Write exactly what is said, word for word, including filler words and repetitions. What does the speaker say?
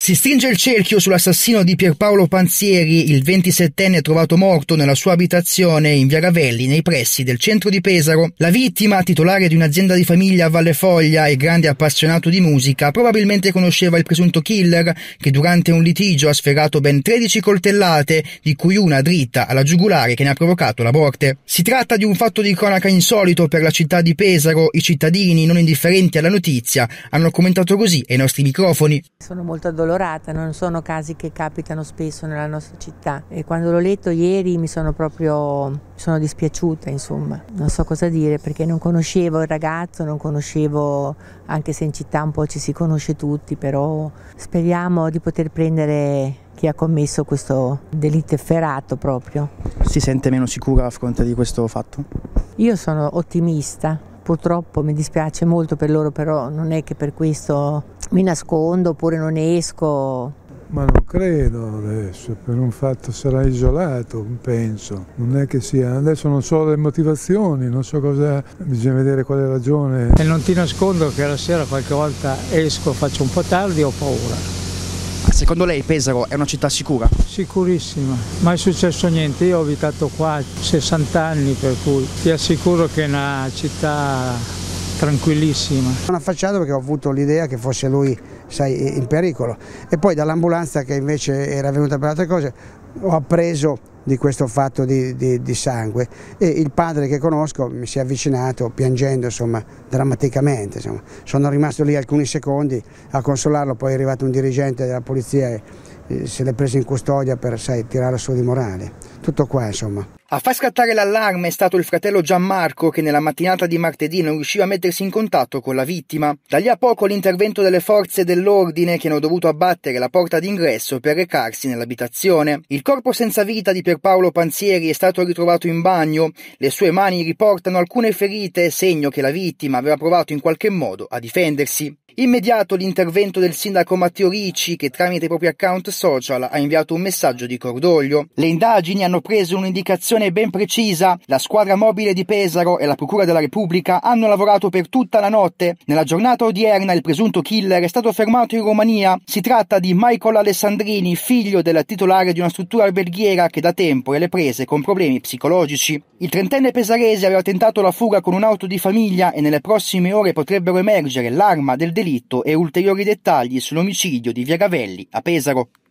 Si stringe il cerchio sull'assassino di Pierpaolo Panzieri, il ventisettenne trovato morto nella sua abitazione in via Ravelli, nei pressi del centro di Pesaro. La vittima, titolare di un'azienda di famiglia a Valle Foglia e grande appassionato di musica, probabilmente conosceva il presunto killer che durante un litigio ha sferato ben tredici coltellate, di cui una dritta alla giugulare che ne ha provocato la morte. Si tratta di un fatto di cronaca insolito per la città di Pesaro. I cittadini, non indifferenti alla notizia, hanno commentato così ai nostri microfoni. Sono molto addolorata. Non sono casi che capitano spesso nella nostra città e quando l'ho letto ieri mi sono proprio mi sono dispiaciuta, insomma, non so cosa dire perché non conoscevo il ragazzo, non conoscevo, anche se in città un po' ci si conosce tutti, però speriamo di poter prendere chi ha commesso questo delitto efferato proprio. Si sente meno sicura a fronte di questo fatto? Io sono ottimista. Purtroppo mi dispiace molto per loro, però non è che per questo mi nascondo oppure non esco. Ma non credo adesso, per un fatto sarà isolato, penso. Non è che sia, adesso non so le motivazioni, non so cosa, bisogna vedere quale ragione. E non ti nascondo che la sera qualche volta esco, faccio un po' tardi e ho paura. Secondo lei Pesaro è una città sicura? Sicurissima, mai è successo niente, io ho abitato qua sessanta anni, per cui ti assicuro che è una città tranquillissima. Sono affacciato perché ho avuto l'idea che fosse lui, sai, in pericolo, e poi dall'ambulanza che invece era venuta per altre cose ho appreso di questo fatto di, di, di sangue e il padre che conosco mi si è avvicinato piangendo, insomma, drammaticamente, insomma. Sono rimasto lì alcuni secondi a consolarlo, poi è arrivato un dirigente della polizia e eh, se l'è preso in custodia per, sai, tirarlo su di morale. Tutto qua, insomma. A far scattare l'allarme è stato il fratello Gianmarco che nella mattinata di martedì non riusciva a mettersi in contatto con la vittima. Da lì a poco l'intervento delle forze dell'ordine che hanno dovuto abbattere la porta d'ingresso per recarsi nell'abitazione. Il corpo senza vita di Pierpaolo Panzieri è stato ritrovato in bagno. Le sue mani riportano alcune ferite, segno che la vittima aveva provato in qualche modo a difendersi. Immediato l'intervento del sindaco Matteo Ricci che tramite i propri account social ha inviato un messaggio di cordoglio. Le indagini hanno preso un'indicazione ben precisa. La squadra mobile di Pesaro e la Procura della Repubblica hanno lavorato per tutta la notte. Nella giornata odierna il presunto killer è stato fermato in Romania. Si tratta di Michael Alessandrini, figlio della titolare di una struttura alberghiera che da tempo è alle prese con problemi psicologici. Il trentenne pesarese aveva tentato la fuga con un'auto di famiglia e nelle prossime ore potrebbero emergere l'arma del delitto e ulteriori dettagli sull'omicidio di via Ravelli a Pesaro.